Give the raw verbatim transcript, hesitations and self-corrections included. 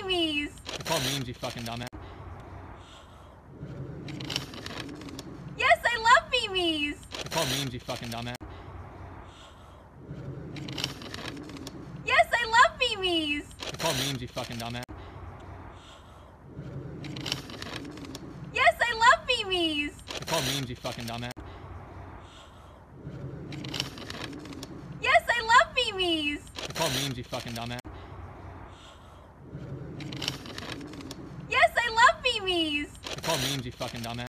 memes. It's all memes, you fucking dumbass. Yes, I love memes. It's all memes, you fucking dumbass. Yes, I love memes. It's all memes, you fucking dumbass. Yes, I love memes. It's all memes, you fucking dumbass. Yes, I love memes. It's all memes, you fucking dumbass. Yes, I love memes. It's all memes, you fucking dumbass.